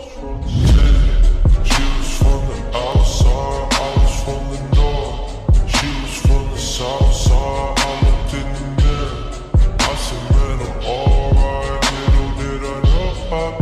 She was from the outside, I was from the north. She was from the south side, I looked in the mirror. I said, man, I'm alright, little did I know